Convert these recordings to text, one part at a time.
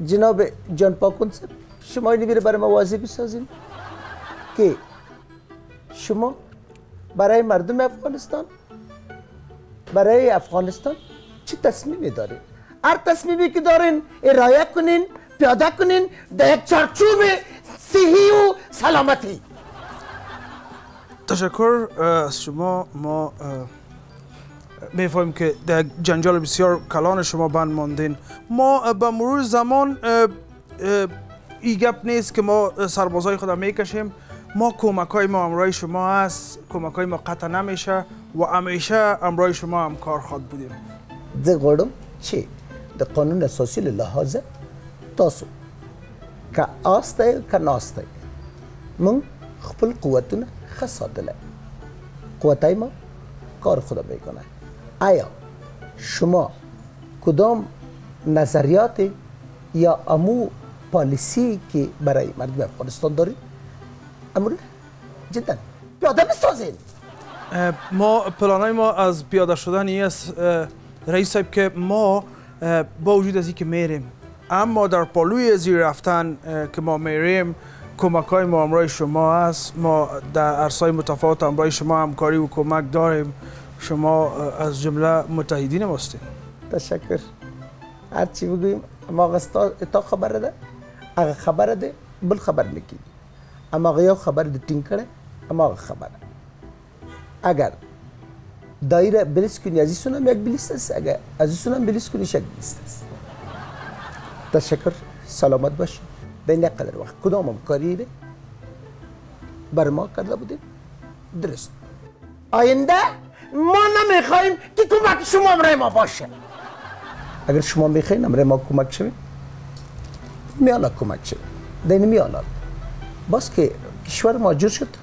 جناب جان پاکون شما اینو برای ما واضح بسازین که شما برای مردم افغانستان برای افغانستان چه تصمیمی دارین؟ هر تصمیمی که دارین ارائه کنین، پیاده کنین در یک چارچوب صحی و سلامتی. تشکر از شما. ما میفهمیم که در جنجال بسیار کلان شما بند ماندین. ما به مرور زمان این گپ نیست که ما سربازای خود میکشیم. ما کمک های ما همراه شما هست، کمک های ما قطع نمیشه و همیشه همراه شما همکار خود بودیم. زه غواړم چې د قانون اساسي له لحاظه تاسو که آستی که ناستی من خپل قوتونه ښه ساتلی، قوتای ما کار خود میکنه. آیا شما کدام نظریات یا امو پالیسی که برای مردم افغانستان دارید امور جدا پیاده بسازین؟ ما پلانای ما از پیاده شدن این است رئیس صاحب که ما با وجود از اینکه میریم اما در پالوی زیر رفتن که ما میریم کمک های ما همراه شما است. ما در عرصه‌های متفاوت همراه شما همکاری و کمک داریم. شما از جمله متحدین ما هستید. تشکر. هر چی بگویم اما تا خبره ده اگه خبره ده بل خبر نکی اما اگه یو خبر ده تین کرده اما خبره اگر دایره بلیس کنی ازیسون هم یک بلیست است، اگر ازیسون هم بلیس کنی یک بلیست است. تشکر. سلامت باشید. در این قدر وقت کدام هم کاری ده بر ما کرده بودیم درست. آینده ما نمیخوایم که کمک شما امرای ما باشه. اگر شما میخواین امرای ما کمک شوید میالا کمک شوید. در این میالا باز که کشور ما جور شد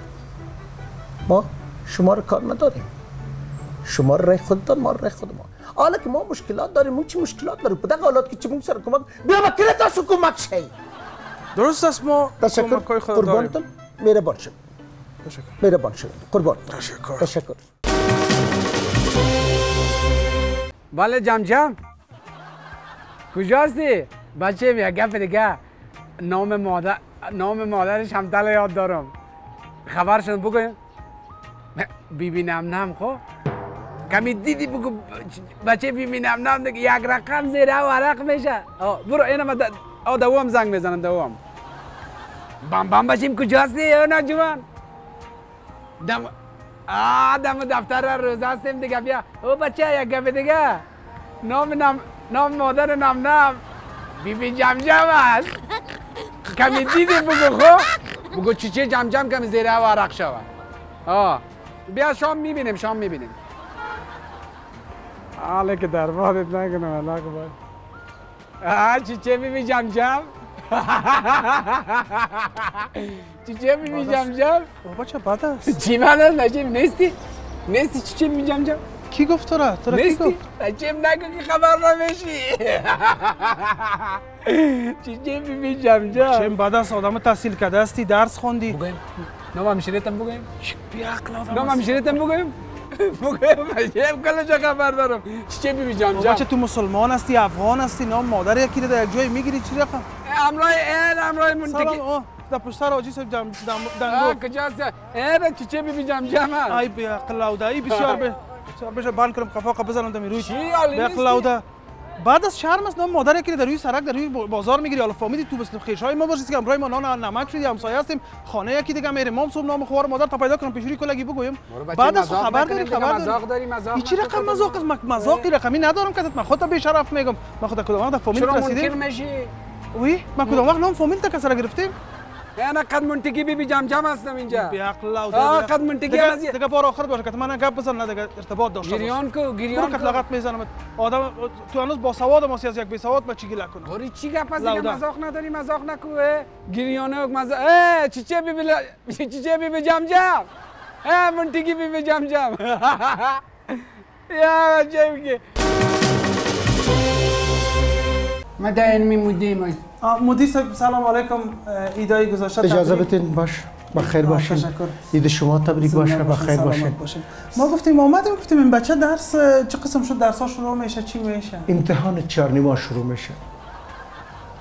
ما شما رو کار نداریم. شما رای خودتان ما رای خود ما. حالا که ما مشکلات داریم مون چی مشکلات داریم پدر حالات که چی مون سر کمک بیا با کره تاسو کمک شی. درست است. ما تشکر. قربانتون مهربان شد. تشکر. مهربان شد. قربان. تشکر. تشکر. بله جمجم کجاستی؟ بچه یک گپ دیگه نام مادرش همدل یاد دارم. خبرشون بگویم بیبی نم نم خو کمی دیدی بگو بچه بیبی نم نم دیگه یک رقم زیر ورق میشه. برو اینم دوام زنگ میزنم دوام. بام بام بچیم کجاستی نه جوان؟ دم دفتر روزه هستیم دیگه. بیا او بچه یک گپ دیگه نام مادر نم نم بیبی جمجم است. کمی دیدی بگو خو بگو چیچه جمجم کمی زیر ورق شود. بیا شام میبینیم. حالا که در بادت نکنم الله کبار. چیچه بیبی جمجم چیچه بیبی جمجم بچه بد است. چی بد است بچه نیستی چیچه بیبی جمجم؟ کی گفت تو را کی گفت؟ بچه نگو که خبر نمیشی. چیچه بیبی جمجم چه بد است. آدم تحصیل کرده استی درس خوندی. بگویم نام همشیرتم بگویم. بیعقل نام همشیرتم بگویم بچه کلش خبر دارم. چیچه بیبی جمجم بچه تو مسلمان هستی افغان هستی نام مادر یکی در یک جای میگیری چی رقم؟ امرای منطقی. سلام در پشت سر آجی صاحب دنگو کجاست؟ چیچه بیبی جمجم هست. ای بیعقل لاوده ای بسیار بشه بند کنم خفاقه بزنم دمی روی چی حالی بیعقل لاوده. بعد از شرم است نام مادر یکی در روی سرک در روی بازار میگیری. حالا فهمیدی تو بس خیشای ما باشی که امرای ما نان نمک شدی همسایه هستیم خانه یکی دیگه میریم ما صبح نام خوار مادر تا پیدا کنم پیشوری کلگی بگویم. بعد از خبر داری این چی رقم مذاق است؟ مذاقی رقمی ندارم که من خودت به شرف میگم. من خودت کدام وقت فامیل رسیدم. وی من کدام وقت نام فامیل تا کسر گرفتیم. انا قد منطقی بیبی جمجم هستم اینجا. بیعقل قد منطقی از دیگه بار آخر باشه که من گپ بزن نه دیگه ارتباط داشته باش. گریان کو لغت میزنم. آدم تو هنوز با سواد ما از یک بی سواد ما چی گله کنه. باری چی گپ است دیگه مذاق نداری مذاق نکو. گریانه مذاق چیچه بیبی جمجم. منطقی بیبی جمجم. یا چه ما داین میمودیم. مدیر صاحب سلام علیکم. ایدای گذاشته اجازه بدین باش بخیر باشین. عید شما تبریک باشه بخیر باشین. ما گفتیم گفتیم این بچه درس چه قسم شد درس‌ها شروع میشه چی میشه؟ امتحان 4 شروع میشه.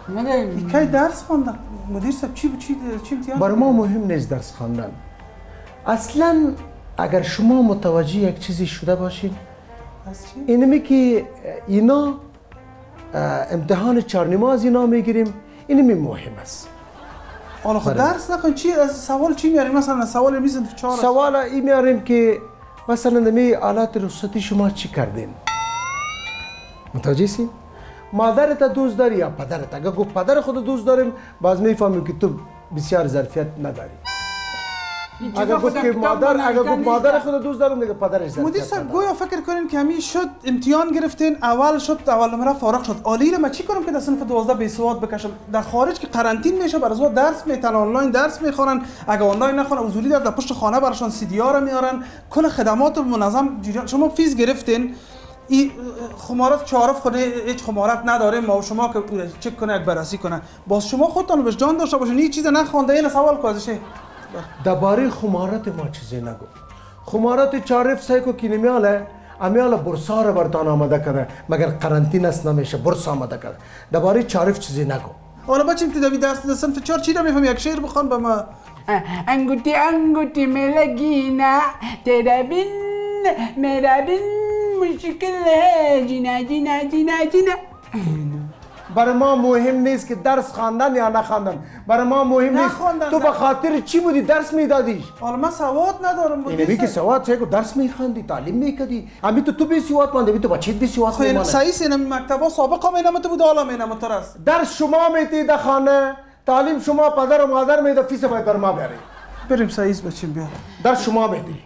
کی درس خواندم مدیر صاحب چی امتحان برای ما مهم نیست درس خواندن. اصلا اگر شما متوجه یک چیزی شده باشین اینمی که اینا امتحان 4 نماز اینا میگیریم اینمی مهم است. حالا خود درس نکن چی از سوال چی میاریم مثلا سوال میزن 4 سوال این میاریم که مثلا نمی آلات رخصتی شما چی کردین؟ متوجه سی؟ مادرت دوست داری یا پدرت؟ اگر گفت پدر خود دوست داریم باز میفهمیم که تو بسیار ظرفیت نداری. اگر گفت که مادر خود دوست دارم دیگه پدرش ظرفیت مدیر صاحب گویا فکر کنین که همین شد امتحان گرفتین اول نمره فارغ شد عالی رو من چی کنم که در صنف 12 بی سواد بکشم در خارج که قرنطین میشه برای درس میتن آنلاین درس میخونن اگه آنلاین نخونن حضوری در پشت خانه براشون سی دی آر میارن کل خدمات منظم شما فیز گرفتین این خمارات چارف خود هیچ خمارات نداره ما شما که چک کنه یک بررسی کنه باز شما خودتون وجدان داشته باشین این چیز نخونده این سوال کوزشه درباره خمارات ما چیزی نگو. خمارات چارف سایکو کی نمیاله امیاله برسا رو برتان آماده کرده مگر قرنطین است نمیشه برس آماده کرده. درباره چارف چیزی نگو. حالا بچه ابتدایی درس صنف 4 چی نمیفهم یک شعر بخوان به ما انگوتی ملگینا تیرا بین میرا بین مشکل ہے جینا برای ما مهم نیست که درس خواندن یا نخواندن. برای ما مهم نیست تو به خاطر چی بودی درس میدادیش. حالا من سواد ندارم اینمی که سواد چه درس میخوندی تعلیم میکردی امی تو بی سواد مانده تو بچه بی سواد خیلی صحیح سینم مکتبا سابقا مینمت بود حالا مینمت است درس شما میتی در خانه تعلیم شما پدر و مادر میده فیس باید بر ما بیاری بریم سعیز بچیم بیار درس شما میتی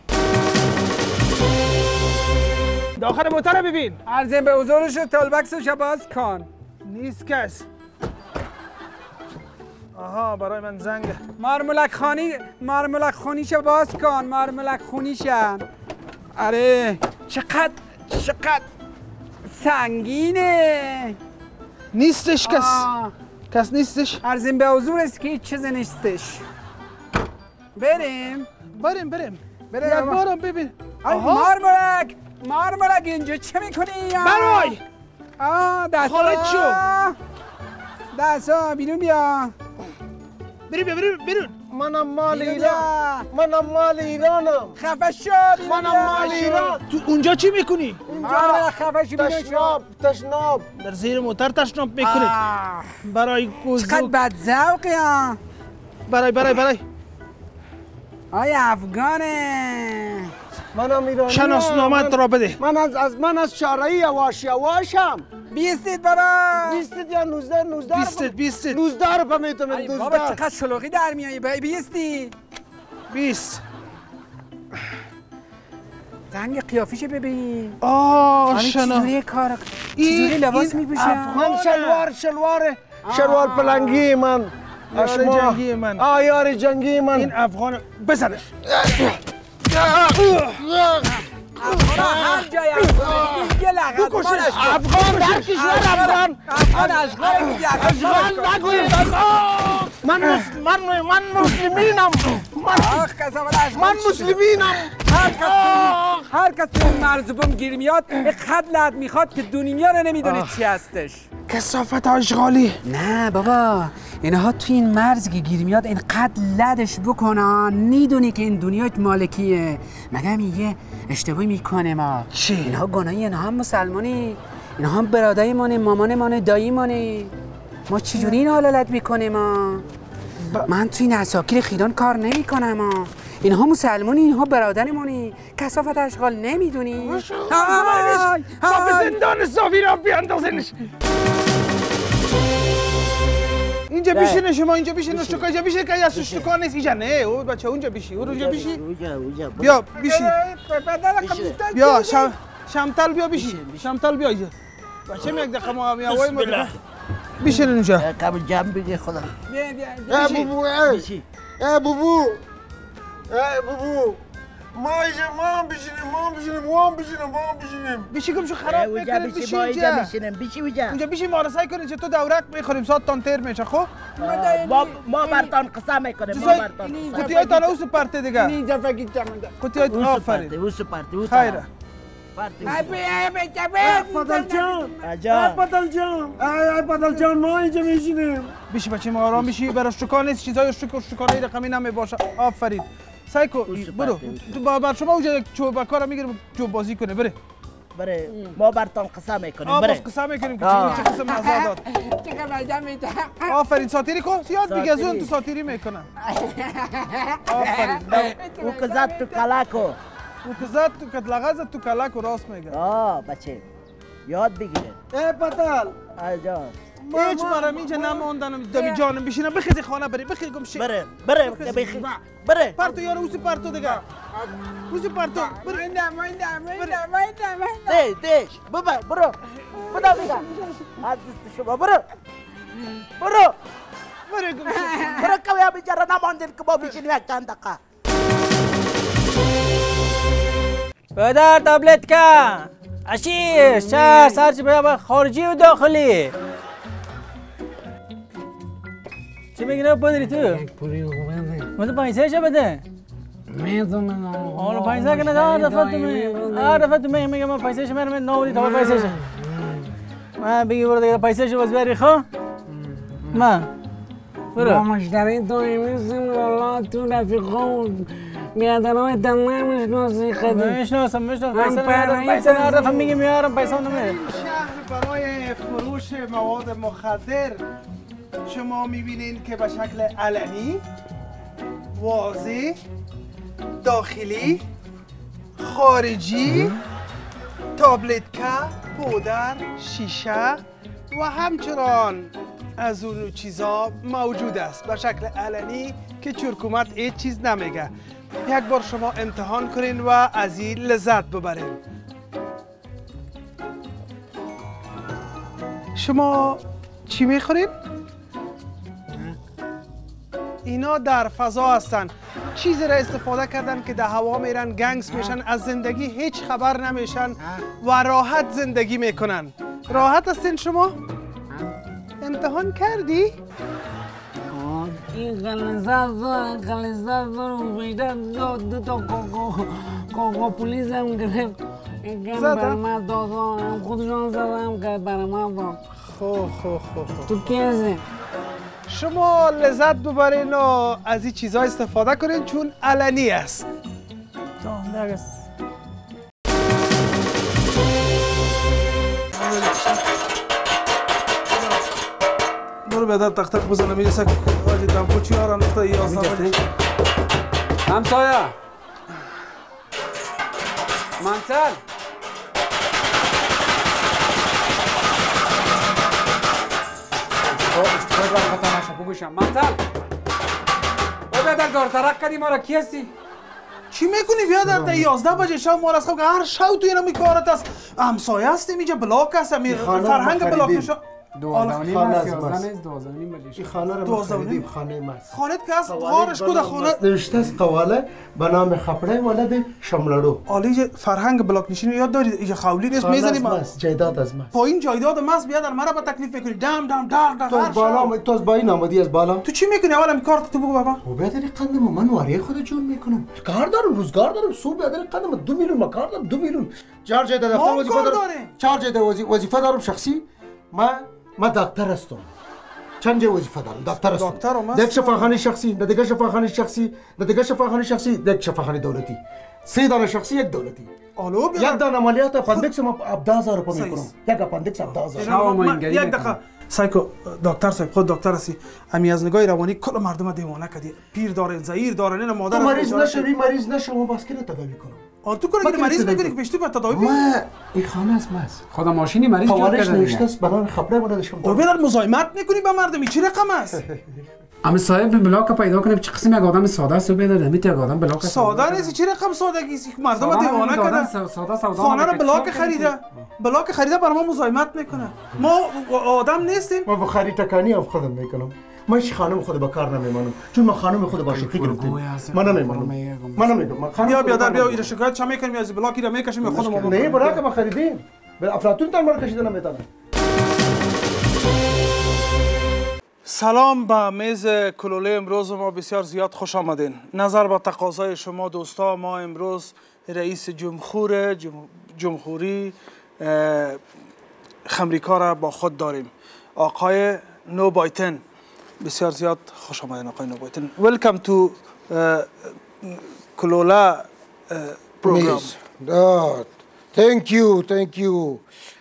داخل موتر ببین عرضم به حضورش تولبکسش باز کن نیست کس آها برای من زنگ مارمولک خونیشو باز کن مارمولک خونیشم آره چقدر سنگینه نیستش کس نیستش عرضم به حضور است که هیچ چیز نیستش بریم یک بارم ببین مارمولک اینجا چه میکنی؟ برای خارج شو دستا بیرون بیا بیرون منم مال ایرانم خفه شو منم مال ایران تو اونجا چی میکنی؟ خفه شو تشناب در زیر موتر تشناب میکنید برای کوزو چقدر بدذوقی ها برای آیا افغانه منم ایرانی شناسنامه را بده من از شارعی یواشم بیستید بابا 20 یا 19 بیست 19 رو بمیتم ای بابا چقدر شلوغی در میایی بیستی 20 رنگ قیافیش ببین چجوری کار چجوری لباس میپوشم من شلوار پلنگی من یار جنگی من یار جنگی من این افغان بزنه هر جای افغان دیگه لغت افغان در کشور افغان اشغال نگوید من مسلمینم من مسلمینم هر کس تو این مرز بوم گیر میاد خط لد میخواد که دنیا رو نمیدونه چی هستش کثافت اشغالی نه بابا اینها تو این مرز که گیر میاد اینقدر لدش بکنن میدونی که این دنیا مالکیه مگه میگه اشتباهی میکنه ما چی؟ اینها گناهی اینها هم مسلمانی اینها هم برادری مانه مامان مانه دایی مانه ما چجوری این حالت میکنیم من تو این عساکر خیران کار نمیکنم اینها مسلمانی اینها برادرمونی کثافت اشغال نمیدونی با به زندان صافی را بیاندازنش اینجا بیشینه شما اینجا بیشینه شکا اینجا بیشینه که از شکا نیست اینجا نه او بچه اونجا بیشی اونجا بیشی بیا بیشی بیا شمتل بیا بیشی شمتل بیا اینجا بچه میگه دقیقه ما میاوی ما بیشینه اونجا قبل جمع بگه خدا بابو ما بشینیم بیشی کم شو خراب میکنه بیشی اینجا بیشی مارسای کنید چه تو دورک میخوریم ساعت تان تیر میشه خب ما برتان قصه میکنیم قطعه تانه او سپرته دیگه اینجا فکر جمعه قطعه آفرین او سپرته خیره پدل جان پدل جان ما اینجا میشینیم. بیشی بچه ما آرام بشی. برای شکار نیست، چیزای شکاری رقمی نمیباشه. آفرین سایکو برو تو بر شما اونجا یک چوب کارا میگیرم چوب بازی کنه. بره ما برتان قسم میکنیم. بس قسم میکنیم که چه قسم مزه داد. آفرین ساتیری کن. یاد بگی از اون تو ساتیری میکنن. آفرین او که زد تو کلکو. او که زد تو کتلغه زد تو کلکو راست میگه. بچه یاد بگیره. پدل جان هیچ برام اینجا نماندن دمی جانم بشینم. بخیزی خانه بری بخیز گم شی. بره پرتو یارو اوسی پرتو دیگه. اوسی پرتو بره. دیش برو بدا بگم از دست شما برو بره گم شی. برو که بیا بیچاره نماندین که ما بشینیم یک چند دقیقه. پدر تابلت کا اشیش شهر سرچ بیا خارجی و داخلی. چی میگی پدری تو؟ یک پوری خوبنده. مطلب پیسه چه بده؟ میدونم. حالا پیسه که نداره دفعه تو میگم من پیسه شما رو ناودی تا پیسه شما. من بگی برو دیگه پیسه شو باز بری خو. من برو. ما مشتری دائمی هستیم والله تو رفیقام بیادرهای تمام میشناسی خیلی. میشناسم پیسه نداره میگم میارم پیسه نمیاره. شهر برای فروش مواد مخدر شما میبینین که به شکل علنی، واضح، داخلی، خارجی، تابلتکا، پودر، شیشه و همچنان از اون چیزا موجود است به شکل علنی که حکومت هیچ چیز نمیگه. یک بار شما امتحان کنین و از این لذت ببرین. شما چی میخورین؟ اینا در فضا هستن. چیزی را استفاده کردن که در هوا میرن، گنگس میشن، از زندگی هیچ خبر نمیشن و راحت زندگی میکنن. راحت هستین شما؟ امتحان کردی؟ این غلظت دارم بیشتر دو تا کوکو پولیس هم گرفت. این برای من دادم خودشان زدم که برای من داد. خو تو کی هستی؟ شما لذت ببرین و از این چیزها استفاده کنین چون علنی است. برو بیادر تختق بزنم میرسه که آجی دمپو چی آرم نقطه 11 بجه. همسایه منصر منصر او بیادر دار ترک کردی ما را کی هستی؟ چی میکنی بیادر در 11 بجه شب ما رست که هر شب تو اینو میکارت است. همسایه هستیم اینجا بلاک هست. فرهنگ بلاک میشه. 12:30 است 12:30 بجه. این خانه رو ما خریدیم. خانه ماست. خانت که هست غارش کده خانه نوشته است قواله به نام خپړه ولد شملړو. عالی فرهنگ بلاک نشینی یاد دارید؟ اینجا خولی نیست میزنیم. جایداد از ما. پایین جایداد ماست بیادر مرا به تکلیف میکنی. دم تو از بالا تو از پایین آمدی از بالا. تو چی میکنی؟ اولا کارت تو بگو بابا. او بیادر قندم من واری خود جون میکنم. کار دارم روزگار دارم. صبح بیادر قندم 2 میلیون ما کار دارم 2 میلیون. 4 جای دفتر وظیفه دارم. 4 جای وظیفه دارم شخصی. ما دکتر هستم. چند جای وظیفه دارم. دکتر هستم. یک شفاخانه شخصی، دیگه شفاخانه شخصی، دیگه شفاخانه شخصی، یک شفاخانه دولتی. 3 دانه شخصی، یک دولتی. یک دانه عملیات اپندیکس ما 17000 روپیه میکنم. یک اپندیکس 17000. یک دقیقه سایکو دکتر صاحب خود دکتر هستی. امی از نگاه روانی کل مردم دیوانه کردی. پیر داره، زئیر داره، نه مادر. تو مریض نشوی باز که تداوی کنم. تو کنه که مریض میکنی که پیشتی به تداوی ما این خانه است ماست. خدا ماشینی مریض جور کرده. نوشته است برای خبره ولد شما. او بیادر مزاحمت میکنی به مردمی چی رقم است؟ اما صاحب بلاک پیدا کنیم چه قسم یک آدم ساده است بیادر نمیت یک آدم بلاک ساده نیست. چی رقم سادگی است؟ مردم دیوانه کردن. خانه رو بلاک خریده برای ما مزاحمت میکنه. ما آدم نیستیم. ما بخاری تکانی اف خودم میکنم. من هیچ خانم خود با کار نمیمانم چون من خانم خود با شوخی گرفتم. من نمیمانم. من نمیگم. بیا بیادر بیا این شکایت چه میکنیم از بلاکی را میکشیم به خودم. نه بلاک ما خریدیم. به افلاطون تان ما کشیدن نمیتونه. سلام به میز کلوله امروز ما بسیار زیاد خوش آمدین. نظر به تقاضای شما دوستا ما امروز رئیس جمهور جمهوری امریکا را با خود داریم. آقای نو بایتن، بسیار زیاد خوش آمدین آقای نو بایتن. Welcome to کلولا program. Thank you.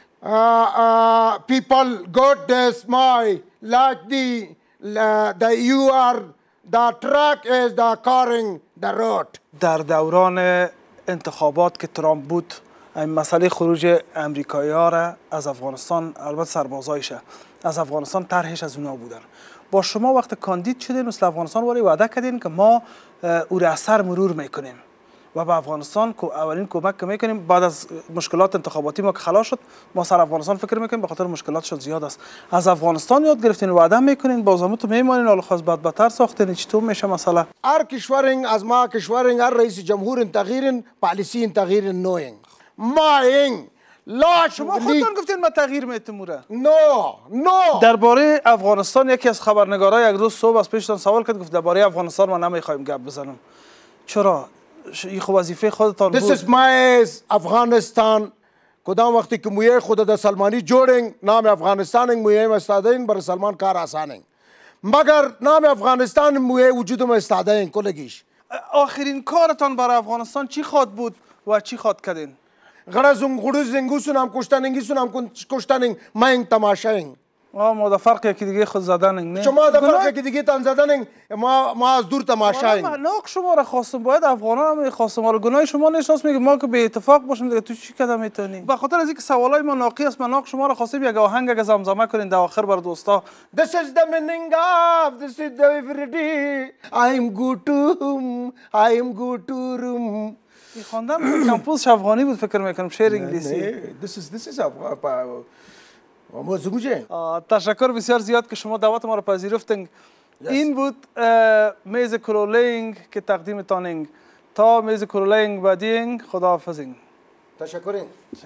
People got the smile like the you are the truck is the carrying the road. در دوران انتخابات که ترامپ بود این مسئله خروج امریکایی ها را از افغانستان، البته سربازایشه از افغانستان طرحش از اونا بودن. با شما وقت کاندید شدین مثل افغانستان ولی وعده کردین که ما او را از سر مرور میکنیم و به افغانستان اولین کمک که میکنیم. بعد از مشکلات انتخاباتی ما که خلاص شد ما سر افغانستان فکر میکنیم به خاطر مشکلاتش زیاد است. از افغانستان یاد گرفتین وعده میکنین بازمون تو میمانین حالا خاص بدتر ساختین چطور میشه مسئله؟ هر کشورین از ما کشورین هر رئیس جمهور تغییرین پالیسی تغییر نوین ماین لا شما خودتون گفتین ما تغییر میتموره. نو درباره افغانستان یکی از خبرنگارا یک روز صبح از پیشتان سوال کرد گفت درباره افغانستان ما نمیخوایم گپ بزنم. چرا؟ این خب وظیفه خودتان بود. This is my افغانستان. کدام وقتی که مویه خود در سلمانی جوڑیں نام افغانستان مویه استادین بر سلمان کار آسانیں مگر نام افغانستان مویه وجود ما استادین کلگیش. آخرین کارتان برای افغانستان چی خواد بود و چی خواد کردین؟ غرضم غروز زنگوسون هم کشتنگیسون هم کشتنگ من تماشاین. ما در فرق یکی دیگه خود زدن نه. شما در فرق یکی دیگه تان زدن ما از دور تماشاین. نه شما را خواستم باید افغانان هم خواستم حالا گناه شما نشناس میگه ما که به اتفاق باشیم دیگه تو چی کدام میتونی؟ به خاطر از اینکه سوالای ما ناقی است من شما را خواستم یک آهنگ اگه زمزمه کنین در آخر بر دوستا. This is the meaning of this is the every day I am good to room. این خواندن کمپوزش افغانی بود فکر میکنم شعر انگلیسی. This is موضوعه. تشکر بسیار زیاد که شما دعوت ما را پذیرفتین. این بود میز کرولینگ که تقدیم تانینگ تا میز کرولینگ بعدینگ خداحافظینگ. تشکر.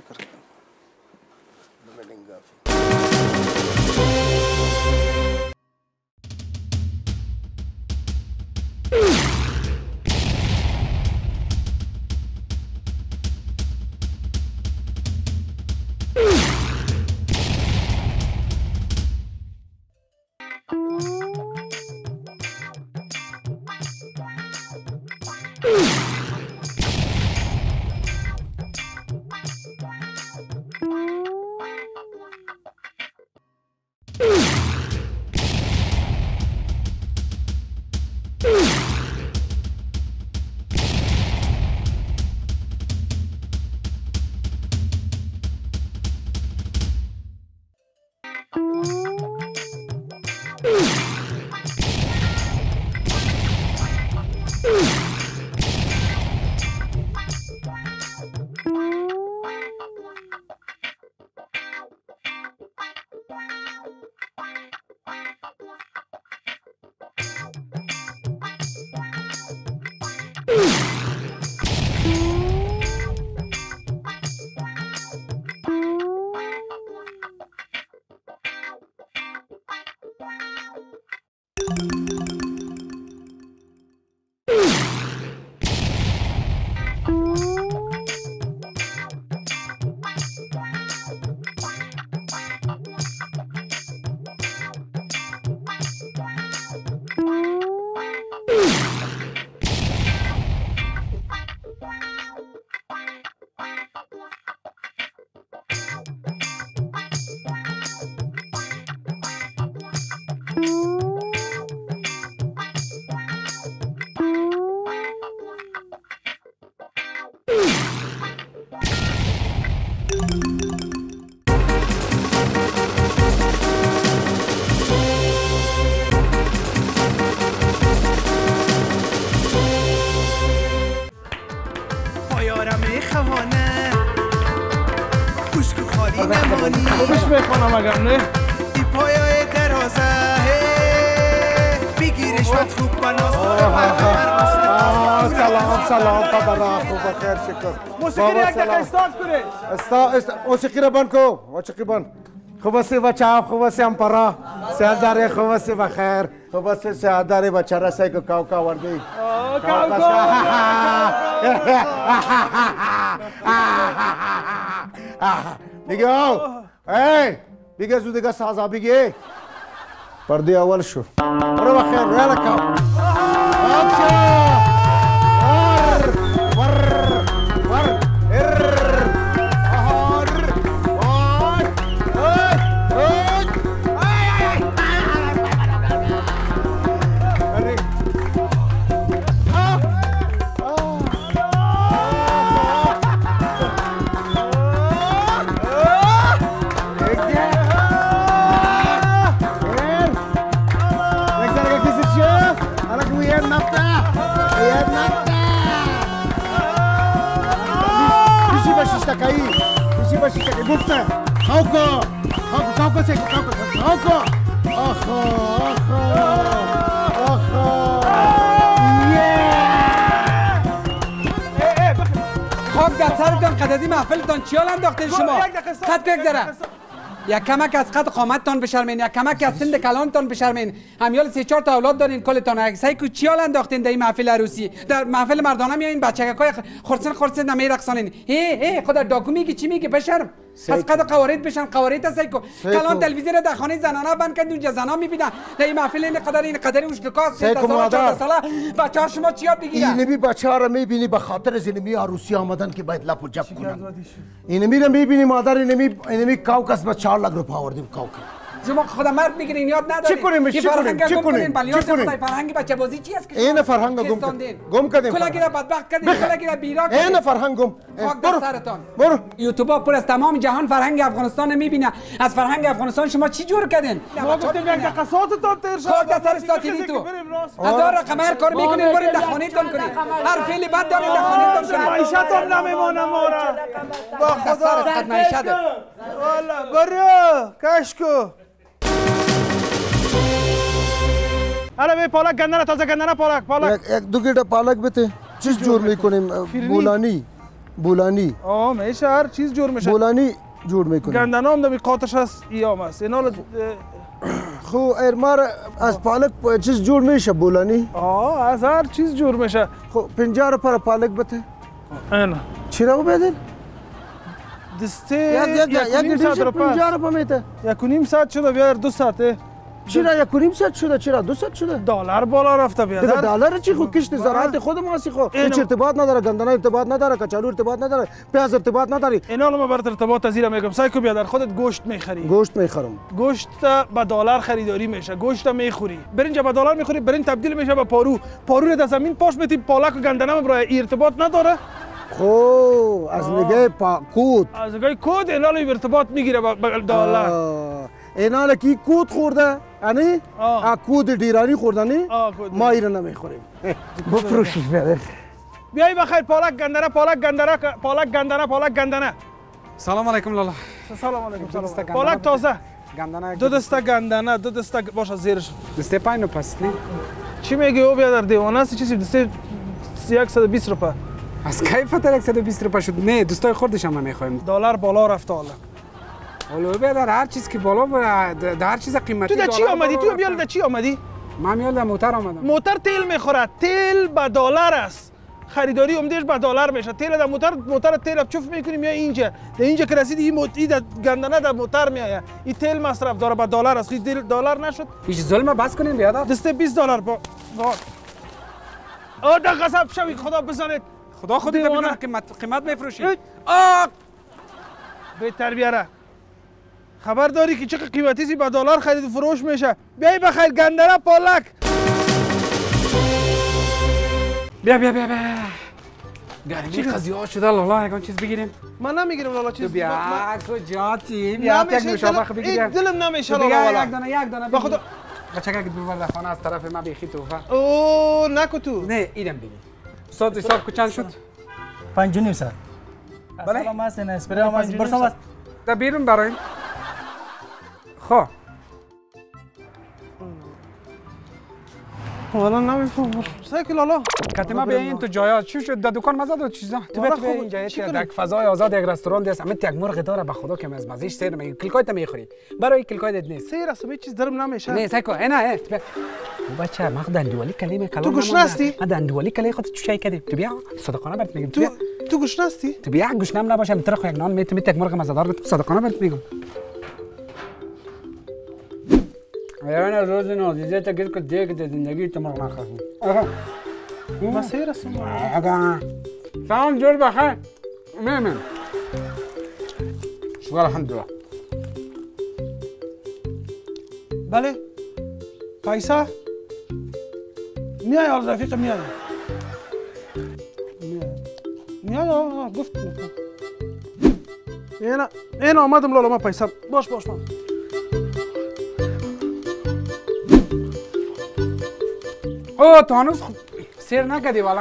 خوبش میخونم اگر نه ای پایای درازه بگیرش و خوب بناس سلام پدرا خوب بخیر شکر موسیقی یک دقیقه استارت کنه موسیقی را بند کو موسیقی بند خوب است بچه ها خوب است امپرا سیاداری خوب است بخیر خوب است سیاداری بچه را سیگو کاو کاو وردی دیگه ای دیگه زود دیگه سازا بگی پرده اول شو برو بخیر روی لکم گفته خوکو سه خوکو خاک در سرتان قددی محفلتان چیال انداختین شما خط بگذره یک کمک از قد قامتتان بشرمین یک کمک از سند کلانتان بشرمین همیال 3-4 تا اولاد دارین کلتان عکسای کو چیال انداختین در این محفل عروسی در محفل مردانه میایین بچگکای خرسن نمیرقصانین خدا داکو میگی چی میگی بشرم از قد قوارید بشن قوارید هستای کو کلان تلویزیون در خانه زنانه بند کرد اونجا زنا میبینن در این محفل این قدر اوشتکاس 14 ساله بچه‌ها شما چیا بگیرن اینمی بچه‌ها رو میبینی به خاطر از اینمی عروسی آمدن که باید لپ و جب کنن اینمی رو میبینی مادر اینمی کاوکس به 4 لک روپیه آوردیم کاوک شما خدا مرد میگیرین یاد ندارین چی کنیم فرهنگ بچه بازی چی است این فرهنگ گم کردیم کلاگیرا بدبخت کردین کلاگیرا بیرا کردین این فرهنگ گم خاک در سرتان برو یوتیوب پر از تمام جهان فرهنگ افغانستان میبینه از فرهنگ افغانستان شما چی جور کردین ما گفتیم یک دقیقه ساعتتان تیر شد خاک در سر ساتیری تو هزار رقم هر کار میکنین برین در خانه‌تون کنین هر فعلی بد دارین در خانه‌تون کنین معیشتون نمیمونه ما را با خدا معیشت برو کشکو آره به پالک گندنه تازه گندنه پالک یک دو گیتا پالک بده چیز جور میکنیم بولانی میشه هر چیز جور میشه بولانی جور میکنیم گندنه هم دمی قاطش هست ایام هست اینا خو ارمار از پالک چیز جور میشه بولانی از هر چیز جور میشه خو 50 روپیه پالک بده اینا چرا بدین دسته یک دیش 50 روپیه میته 1.5 ساعت شده بیار 2 ساعته چرا 1.5 ساعت شده چرا 2 ساعت شده دلار بالا رفته بیادر دلار چی خو کشت زراعت خود ماسی خو هیچ ارتباط نداره گندنه ارتباط نداره کچالو ارتباط نداره پیاز ارتباط نداره اینا ما برات ارتباط ازیرا میگم سایکو بیادر خودت گوشت میخری گوشت میخرم گوشت به دلار خریداری میشه گوشت میخوری برنج به دلار میخوری برنج تبدیل میشه به پارو رو در زمین پاش میتی پالک و گندنه برای ارتباط نداره خو از نگاه کود از نگاه کود اینا ارتباط میگیره به دلار اینا کی کود خورده یعنی کود دیرانی خوردنی ما اینا نمیخوریم بفروشش بیادر بیای بخیر پالک گندنه سلام علیکم لالا سلام علیکم پالک تازه گندنه 2 دسته گندنه 2 دسته باشه زیرش دسته پایینو پستی چی میگی او بیادر دیوانه است چیزی دسته 120 روپیه از کی فتره 120 روپیه شد نه دوستای خوردش هم نمیخوایم دلار بالا رفته حالا بیادر هر چیز که بالا در هر چیز قیمتی تو در چی آمدی؟ تو بیال در چی آمدی؟ من میال در موتر آمدم موتر تیل میخوره تیل به دلار است خریداری عمدهش به دلار میشه تیل در موتر تیل چوف میکنیم یا اینجا در اینجا که رسیدی این گندنه در موتر میآید این تیل مصرف داره به دلار است خیلی دلار نشد هیچ ظلم بس کنین بیادر دسته 20 دلار با او در قصب شوی خدا بزنید خدا خودی ببینم قیمت میفروشی بهتر بیاره خبر داری که چقدر قیمتی به دلار خرید و فروش میشه بیای بخیر گندنه پالک بیا گرمی قضیه ها شده لالا یکان چیز بگیریم من نمیگیرم لالا چیز بیا کجاتی بیا یک نوشابه بگیریم دلم نمیشه لالا یک دانه با خدا بچه که ببر در خانه از طرف ما بیخی توفه او نکو تو نه ایدم بگی استاد حساب چند شد 5.5 ساعت بله سلام هستین اسپری هم هستین برسام هست در بیرون برایم خب والا نمیفهمم سایکل حالا کاتما بیا این تو جایا چی شد در دکان مزد و چیزا تو بیا اینجا یک فضای آزاد یک رستوران است همه یک مرغ داره به خدا که مزمزیش سیر میگی کلکایت میخوری برای کلکایت نیست سیر است به چیز درم نمیشه نه سایکو نه بچه ما دندوالی کلمه کلام تو گوش نستی ما دندوالی کلی خودت چای کردی تو بیا صادقانه برات میگم تو گوش نستی تو بیا گوش نم نباشه میتره خو یک نان میت یک مرغ مزدار تو صادقانه برات میگم یعنی روز نازیزه تا گیر که دیگه زندگی تو مرغ نخواهی ما سیر است اگه سلام جور بخیر میمن شکر الحمدلله بله پیسه میای آل رفیق میای گفت این آمدم لالا ما پیسه باش من او تو هنوز سیر نکردی والا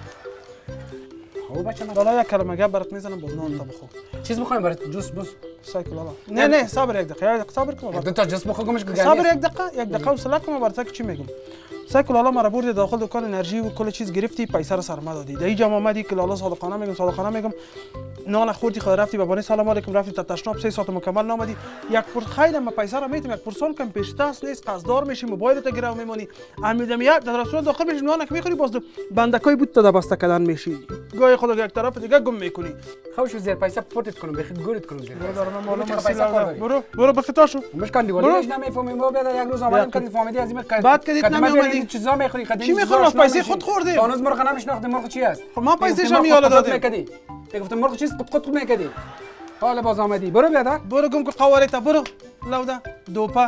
او بچه لالا یک کلمه گپ برات میزنم باز نان تا بخور چیز بخوایم برات جوس بس سایکل لالا نه صبر یک دقیقه صبر کن دو تا جوس بخور گمش صبر یک دقیقه حوصله کن برات چی میگم سایکل لالا مرا بردی داخل دکان انرژی و کل چیز گرفتی پیسه رو سرما دادی در اینجا آمدی که لالا صادقانه میگم نان خوردی خود رفتی به بانی سلام علیکم رفتی تا تشناب 3 ساعت مکمل نامدی یک پرس خیلی ما پیسه رو میتیم یک پرسون کم پیشتاس نیست قصدار میشی موبایل تو گرو میمونی امیدم یک در رستوران داخل میشی نان که میخوری باز بندکای بود تا بسته کردن میشی گاهی خود یک طرف دیگه گم میکنی خوش زیر پیسه پورتت کنم بخید گورت کنم زیر برو بخیتاشو مشکل دیگه نمیفهمم ما بعد یک روز آمدم که فهمیدی از این بعد که دیت نمیومدی چیزا میخوری قدیم چی میخوری پیسه خود خوردی هنوز مرغ نمیشناخته مرغ چی است خب ما پیسه شم یالا دادیم گفتم مرغ چیست قط میکردی حالا باز آمدی برو بیاد برو گم که قوارتا برو لودا دوپا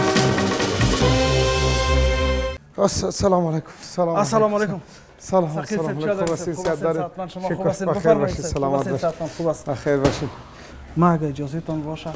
السلام علیکم السلام علیکم سلام خوب هستین سیادت دارید شکر بخیر باشید سلامت باشید بخیر باشید ما اگه اجازهتون باشه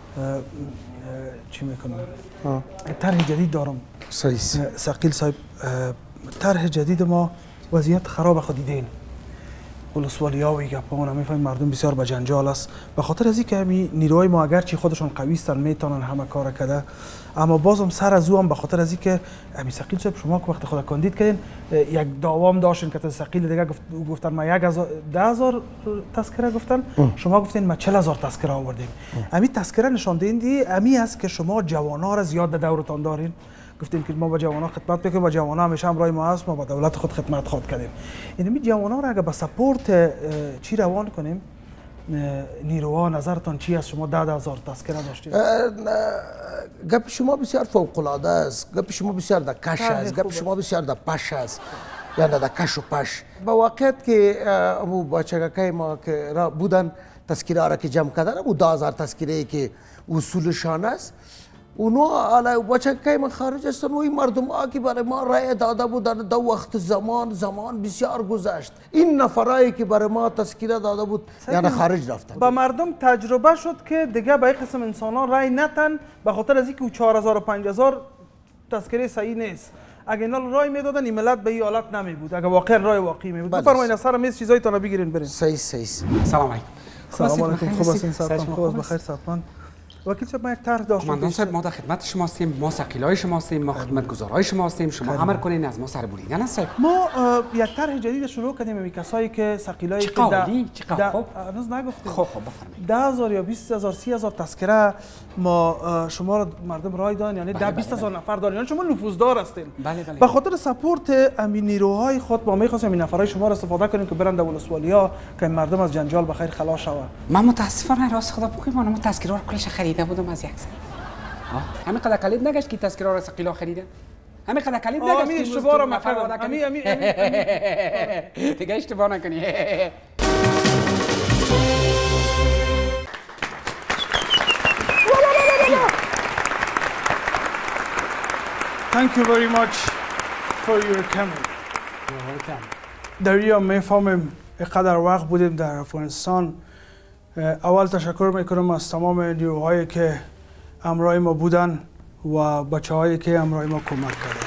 چی میکنم طرح جدید دارم صحیح ثقیل صاحب طرح جدید ما وضعیت خراب خود دیدین ولسوالی‌ها و گپا میفهمیم مردم بسیار به جنجال است به خاطر از اینکه همین نیروهای ما اگرچه خودشون قوی هستن میتونن همه کار کرده اما بازم سر از او هم به خاطر از اینکه همین ثقیل صاحب شما که وقت خود کاندید کردین یک دعوام داشتین که ثقیل دیگه گفتن ما 10,000 تذکره گفتن شما گفتین ما 40,000 تذکره آوردیم همین تذکره نشان دهنده همین است که شما جوانا را زیاد در دورتان دارین گفتیم که ما با جوانا خدمت بکنیم با جوانا همیشه همراه ما هست ما با دولت خود خدمت خود کردیم این جوانا را اگه با سپورت چی روان کنیم نیروها نظرتان چی است شما 10,000 تذکره داشتید گپ شما بسیار فوق العاده است گپ شما بسیار در کش است گپ شما بسیار در پش است یعنی در کش و پش با واقعیت که امو بچگکای ما که را بودن تذکره را که جمع کردن امو 10,000 تذکره که اصولشان است اونا علی بچگکای من خارج هستن و این مردم ها که برای ما رای داده بودن در وقت زمان بسیار گذشت این نفرایی که برای ما تذکره داده بود یعنی خارج رفتن با مردم تجربه شد که دیگه به این قسم انسان ها رای نتن به خاطر از اینکه 4,000 و 5,000 تذکره صحیح نیست اگه اینا رای میدادن این ملت به این حالت نمی بود اگه واقعا رای واقعی می بود بفرمایید از سر میز چیزایتون بگیرین برین صحیح سلام علیکم سلام علیکم خوب هستین خوب بخیر سلام وکیل صاحب ما یک طرح داشتیم کماندان صاحب ما در خدمت شما هستیم ما ثقیلای شما هستیم ما خدمتگزارای شما هستیم شما امر کنین از ما سر بریدن است صاحب ما یک طرح جدید شروع کردیم به کسایی که ثقیلای که چقدر خوب هنوز نگفتیم خب بفرمایید 10,000 یا 20,000 30,000 تذکره ما شما را مردم رای دادن یعنی 20,000 نفر دارین یعنی شما نفوذدار هستین به خاطر سپورت امین نیروهای خود ما می‌خواستیم این نفرای شما را استفاده کنیم که برن در ولسوالیا که مردم از جنجال بخیر خلاص شوند من متاسفانه راست خدا بگم ما تذکره رو کلش خریده بودم از یک سر همین قدر کلید نگشت که تذکره رو ثقیلا خریده همین قدر کلید نگشت همین اشتباه رو مکردم همین دیگه اشتباه نکنی Thank you very much for your coming. در اینجا میفهمیم اینقدر وقت بودیم در افغانستان اول تشکر میکنم از تمام نیروهایی که همراه ما بودن و بچه هایی که همراه ما کمک کردن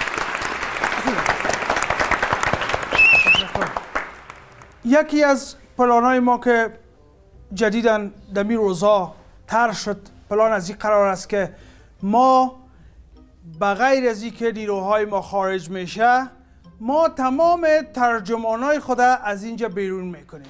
یکی از پلانهای ما که جدیداً در این روزا طرح شد پلان از این قرار است که ما بغیر از اینکه نیروهای ما خارج میشه ما تمام ترجمانای خود از اینجا بیرون میکنیم.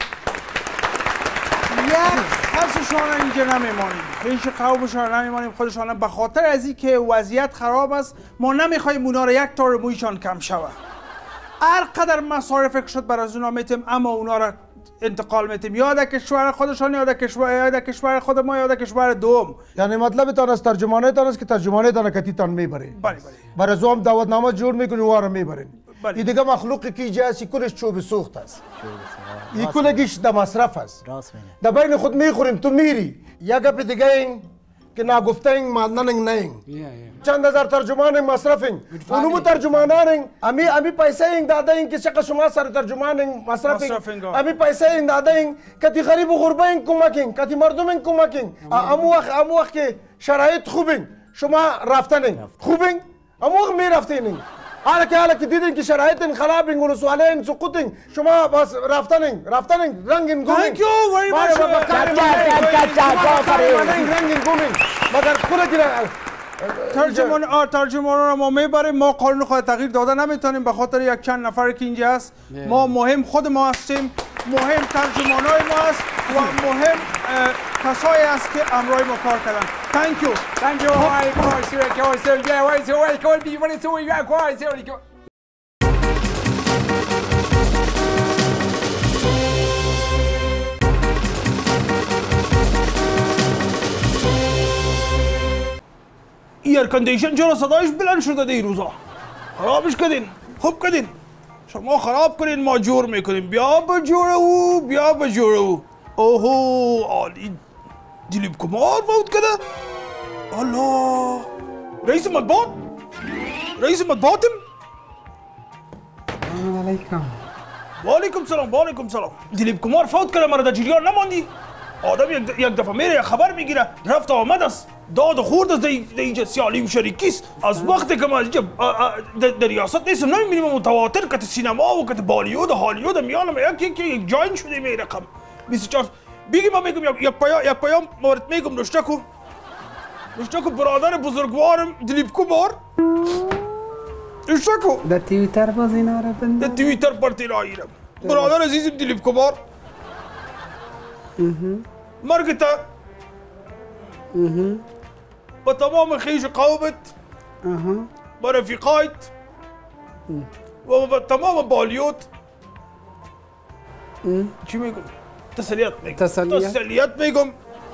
یک کسشان اینجا نمیمانیم، هیچ قومشان نمیمانیم خودشان، به خاطر از اینکه وضعیت خراب است ما نمیخوایم اونا رو یک طور مویشان کم شود. هر قدر مصارف که شد بر از اونا میتیم، اما اونا رو انتقال میتیم یا در کشور خودشان یا در کشور خود ما یا در کشور دوم. یعنی مطلب تان از ترجمانه تان است که ترجمانه تان کتی تان میبرین. بله برای زوم دعوتنامه جور میکنین و رو میبرین. بله. این دیگه مخلوقی که جاسی کلش چوب سوخت است. این کلگیش در مصرف است. در بین خود میخوریم تو میری. یا گپ دیگه این که نگفته این ماننگ نه. چند هزار ترجمان مصرفین. اونمو ترجمانان امی پیسه این داده این که چقدر شما سر ترجمان مصرفین. امی پیسه این داده این کتی غریب و غربه این کمکین، کتی مردم این کمکین. امو وقت که شرایط خوبین شما رفتنین. خوبین؟ امو وقت میرفتین. حالا که دیدین که شرایط خرابین و سوالین سقوطین شما بس رفتنین رنگین گومین. Thank you very much. رنگین گومین. مگر کل ترجمان رو ما میبریم. ما قانون خود تغییر داده نمیتونیم به خاطر یک چند نفر که اینجا هست. ما مهم خود ما هستیم، مهم ترجمانای ما هست و مهم کسایی است که امروی ما کار کردن. Thank you. ایر کندیشن چرا صدایش بلند شده دی روزا؟ خرابش کردین. خوب کردین. شما خراب کنین ما جور میکنیم. بیا بجوره او. اوهو عالی. دلیپ کمار فوت کرده؟ الله. رئیس مطبوعاتم؟ و علیکم سلام. دلیپ کمار فوت کرده، مرا در جریان نماندی؟ آدم یک دفعه میره خبر میگیره، رفت آمد است، داد و خورد است، اینجا سیالی و شریکی است. از وقتی که ما اینجا در ریاست نیستم نمیبینیم متواتر کت سینما و کت بالیوود و هالیوود میانم یک جاین شده می رقم 24. بگی ما میگم یک پیام مورد میگم نشتکو برادر بزرگوارم دلیپ کمار نشتکو در توییتر باز اینا رو بنده در توییتر پرتی راییرم برادر عزیزم دلیپ کمار مرگتا با تمام خیش قومت با رفیقایت و با تمام بالیوت چی میگم؟ تسلیت میگم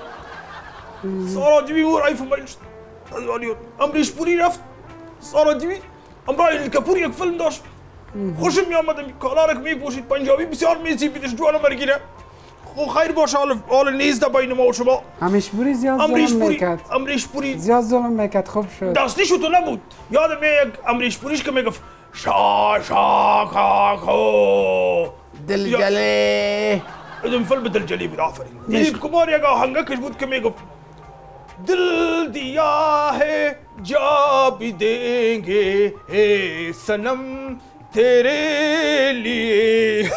سارا دیوی مور ایفون باید بالیوت امریش پوری رفت سارا دیوی امرای الکپور یک فیلم داشت خوشم میامدم کالارک میپوشید پنجابی بسیار میزیبیدش جوانا مرگیره خو خیر باشه حال نیز در بین ما و شما امریشپوری زیاد ظلم میکرد امریشپوری زیاد ظلم میکرد خوب شد دستیشو تو نبود یادم یک امریشپوریش که میگفت شا کاکو دلجله ادم فیلم دلجلی بود آفرین دلیپ کمار یک آهنگکش بود که میگفت دل دیا ہے جا بھی دیں گے اے سنم تیرے لیے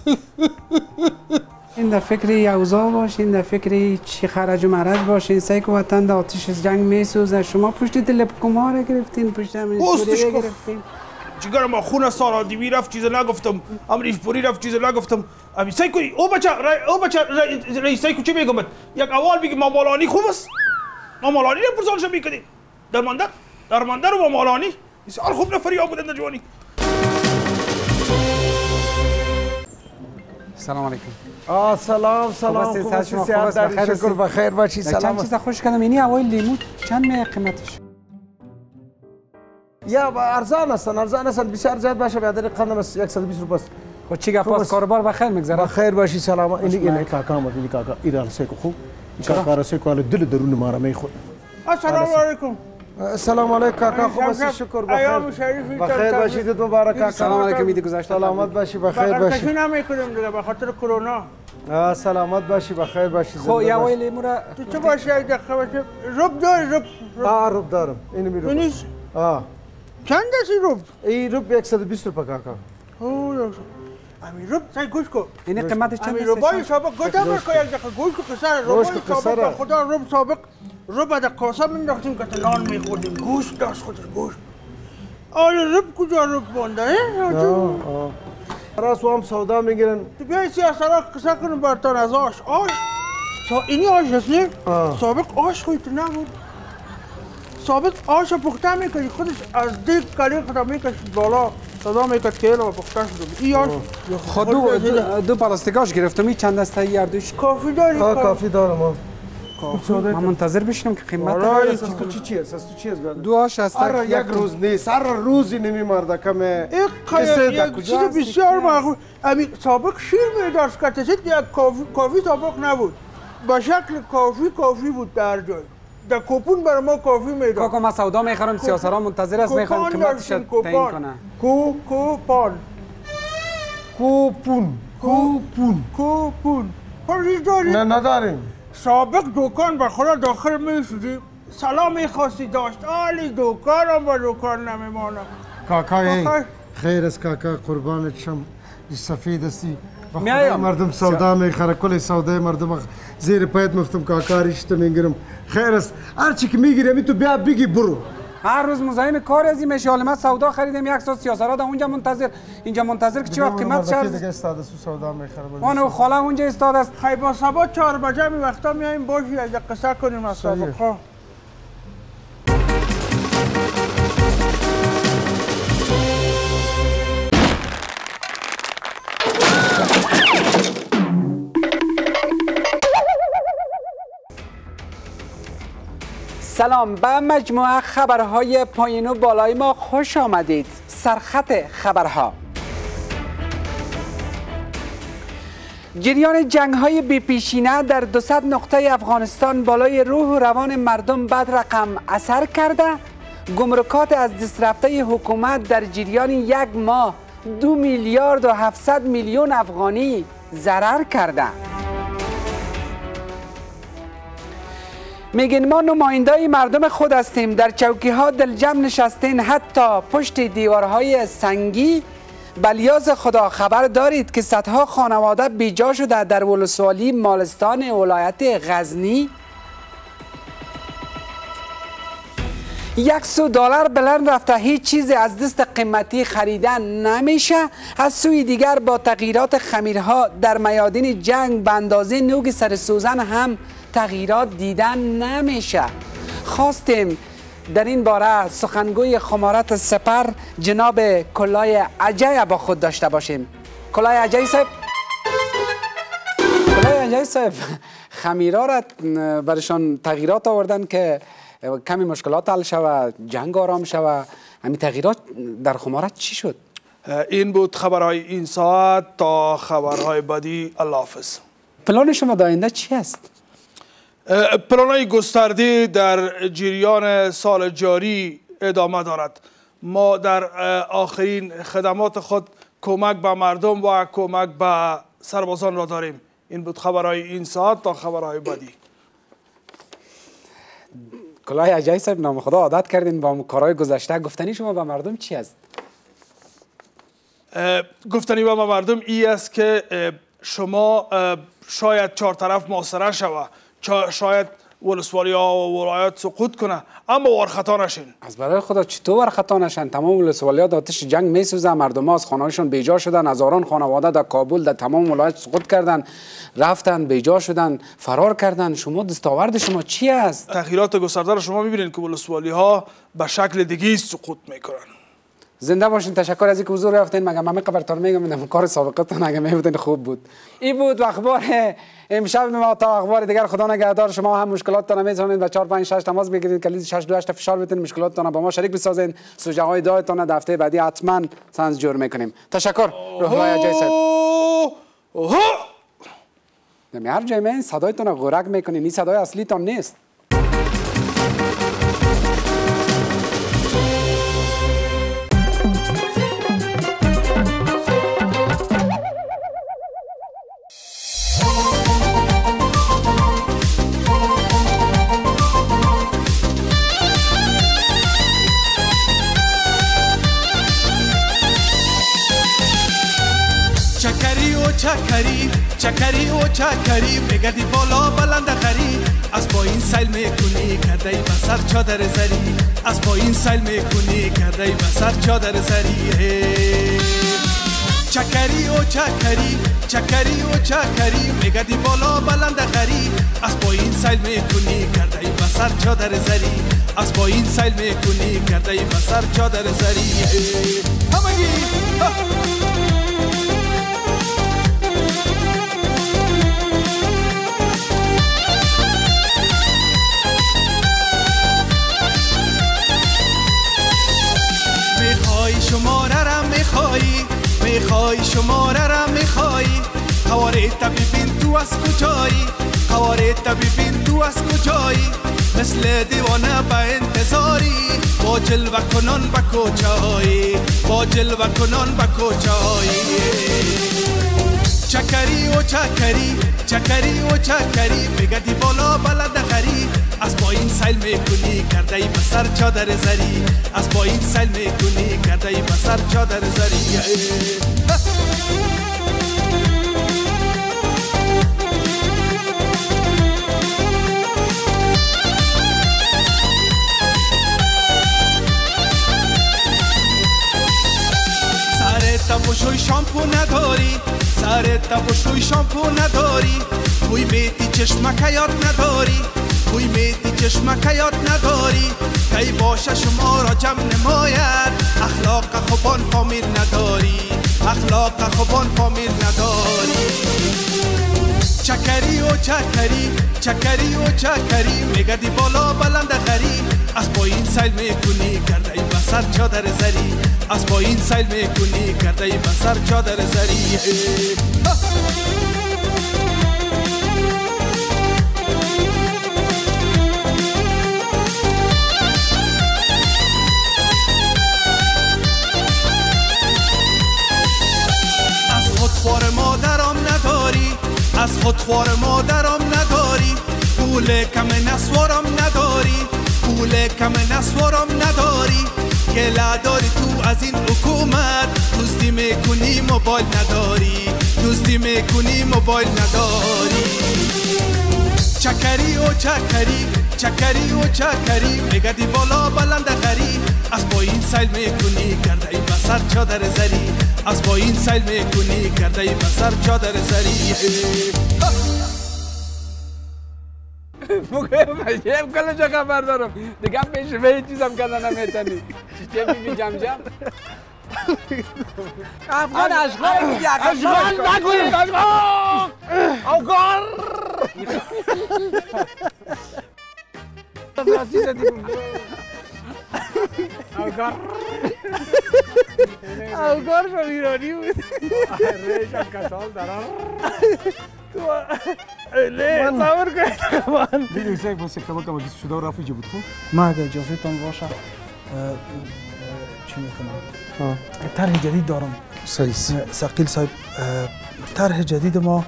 این در فکری اوضاع باشین در فکری چی خرج و مرج باشین سعی که وطن در آتش جنگ میسوزه شما پشت دلیپ کمار گرفتین پشت امریشپوری گرفتین جگر ما خون سارا دیوی رفت چیز نگفتم امریشپوری رفت چیز نگفتم امی سعی کنی او بچه رئیس سعی کنی چی میگم یک اول بگی مامالانی خوب است مامالانی رو پرسانش میکنی درمانده رو مامالانی بسیار خوب نفری ها بودن در جوانی سلام علیکم سلام خوب هستی سیاد داری شکر بخیر باشی سلام چند چیز خوش کردم اینی اوای لیمو چند می قیمتش یا ارزان هستن بسیار زیاد باشه به عدد قدم 120 روپیه است خب چی گپ کاروبار بخیر میگذره بخیر باشی سلام این کاکا مت این کاکا ایران سیکو خوب کاکا سیکو دل درون ما میخوره السلام علیکم سلام علیکم کاکا خوب هستی شکر بخیر باشید مبارک کاکا سلام علیکم ایدی گذشته سلامت باشی بخیر باشی کشی نمیکنیم دیگه به خاطر کرونا سلامت باشی بخیر باشی خب یا وای لیمو را تو چه باشی یک دقیقه باشه رب دارم اینو میرم اینیش چند است رب این رب 120 روپیه کاکا امی رب سعی گوش کن این قیمتش چند است امی ربای سابق گوش کن یک دقیقه گوش کن قصر ربای سابق خدا رب سابق رب در کاسه مینداختیم که نان میخوردیم گوشت داشت خودش گوشت آل رب کجا رب بانده راست و هم سودا میگیرن تو بیایی سیاسرا قصه کنیم برتان از آش اینی آش هست نه؟ سابق آش خویت نبود سابق آش پخته میکنی خودش از دیگ کلی خدا میکشید بالا صدا میکرد که ایلا پخته شده ای آش خود دو پلاستیکاش گرفتم این چند دسته هر دوش کافی داری؟ کافی دارم من منتظر بشینم که قیمت از تو چی هست؟ از تو چی هست؟ دو آش هست هر یک روز نیست هر روزی نمیمرده کمه یک چیز بسیار معقول سابق شیر میداشت که تشید یک کافی سابق نبود به شکل کافی بود در جای در کوپون برای ما کافی میداد کاکا من سودا میخرم سیاسرا منتظر است میخوام قیمتش تعیین کنه کوپون نه نداریم سابق دکان به خدا داخل میشدیم سلام میخواستی داشت آلی دکانم با دکان نمیمانم کاکای خیر است کاکا قربانت شم سفید هستی میایم مردم سودا میخره کل سودای مردم زیر پایت مفتم کاکا ریشت میگیرم خیر است هرچی که میگیرم تو بیا بگی برو هر روز مزاحم کار ازی میشه حالا من سودا خریدم یک ساعت سیاسرا در اونجا منتظر اینجا منتظر که چی وقت قیمت شد دیگه استاد سودا میخره اون خاله اونجا استاد است خیلی با صبح 4 بجه می وقتا میایم باشی از قصه کنیم از سابقا سلام به مجموعه خبرهای پایین و بالای ما خوش آمدید. سرخط خبرها: جریان جنگ‌های بی‌پیشینه در 200 نقطه افغانستان بالای روح و روان مردم بد رقم اثر کرده. گمرکات از دست رفته حکومت در جریان یک ماه 2 میلیارد و 700 میلیون افغانی ضرر کرده. میگن ما نمایندای مردم خود هستیم، در چوکی ها دلجم نشستین، حتی پشت دیوارهای سنگی. بلیاز خدا خبر دارید که صدها خانواده بیجا شده در ولسوالی مالستان ولایت غزنی. $100 بلند رفته، هیچ چیزی از دست قیمتی خریدن نمیشه. از سوی دیگر با تغییرات خمیرها در میادین جنگ به اندازه نوگ سر سوزن هم تغییرات دیدن نمیشه. خواستیم در این باره سخنگوی خمارات سپر جناب کلای اجای با خود داشته باشیم. کلای اجای صاحب، کلای اجای صاحب، خمیرها را برشان تغییرات آوردن که کمی مشکلات حل شوه، جنگ آرام شوه. همین تغییرات در خمارات چی شد؟ این بود خبرهای این ساعت. تا خبرهای بعدی الله حافظ. پلان شما در آینده چی است؟ پلان‌های گسترده در جریان سال جاری ادامه دارد. ما در آخرین خدمات خود کمک به مردم و کمک به سربازان را داریم. این بود خبرهای این ساعت. تا خبرهای بعدی. کلاه اجای صاحب، نام خدا عادت کردین با کارهای گذشته. گفتنی شما به مردم چی است؟ گفتنی به مردم ای است که شما شاید 4 طرف محاصره شوه، شاید ولسوالی ها و ولایات سقوط کنه، اما ورخطا نشین. از برای خدا چطور ورخطا نشن؟ تمام ولسوالی ها آتش جنگ میسوزه، مردم ها از خانه‌هاشون بیجا شدن، هزاران خانواده در کابل در تمام ولایت سقوط کردن، رفتن بیجا شدن، فرار کردن. شما دستاورد شما چی است؟ تغییرات گسترده را شما میبینید که ولسوالی ها به شکل دیگه سقوط میکنن. زنده باشین. تشکر از اینکه حضور رفتین. مگه من خبرتون میگم کار سابقتون اگه میبودین خوب بود. این بود اخبار امشب ما. تا اخبار دیگر خدا نگهدار. شما هم مشکلاتتون میتونید به 456 تماس بگیرید، کلید 628 فشار بدین، مشکلاتتون با ما شریک بسازین. سوژه های دایتون در هفته بعدی حتما سنج جور میکنیم. تشکر. روح‌الله اجای صاحب. هر جای من صدایتون غرق میکنین، این صدای اصلیتون نیست. چکری و چکری میگردی بالا بلند خری از پایین سیل میکنی کرده ای بسر چادر زری از پایین سیل میکنی کرده ای بسر چادر زری چکری و چکری چکری و چکری میگدی بالا بلند خری از پایین سیل میکنی کرده ای بسر چادر زری از پایین سیل میکنی کرده ای بسر چادر زری همگی میخوای شماره را میخوای شماره را میخوای قوارت ببین تو از کجایی قوارت ببین تو از کجایی مثل دیوانه به انتظاری با جلوه کنان به کوچه‌ای با جلوه کنان به کوچه‌ای چکری و چکری چکری و چکری میگدی بالا بلند خری از پایین سیل میکنی کرده ای بسر چادر زری از پایین سیل میکنی کرده ای بسر چادر زری سرت بشوی شامپو نداری سرت بشوی شامپو نداری بوی میتی چشمک یاد نداری بوی میتی چشمک یاد نداری کی باشه شما را جمع نماید اخلاق خوبان فامیل نداری اخلاق خوبان فامیل نداری چکری و چکری چکری و چکری میگدی بالا بلند خری از پایین سیل میکنی کرده ای بسر چادر زری از پایین سیل میکنی کرده ای بسر چادر زری خودخوار مادرم نداری از خودخوار مادرم نداری پول کم نسوارم نداری پول کم نسوارم نداری گله داری تو از این حکومت دوستی میکنی موبایل نداری دوستی میکنی موبایل نداری چکری و چکری چکری و چکری میگدی بالا بلند خری از پایین سیل میکنی کرده ای بسر چادر زری از پایین سیل میکنی کرده ای بسر چادر زری مگه کل چه خبر دارم دیگه پیشوه هیچ چیزم کردن نمیتنی چه بیبی جم جم افغان اشغال اشغال نکنید اشغال افغان اوگار شو ایرانی بود ریشم کسال دارم نه صبر کنید من دیدی سگ واسه کم بیست شده و رفت بود خب ما اگه اجازهتان باشه چی میکنم طرح جدید دارم صحیح ثقیل صاحب طرح جدید ما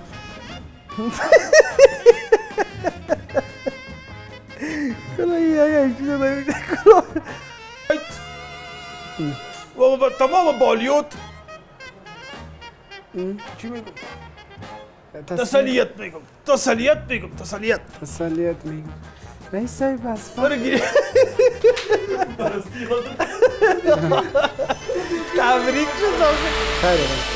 و تمام بالیوت چی میگم تسلیت میگم تسلیت میگم تسلیت تسلیت میگم رئیس صاحب بس برگیری تبریک شد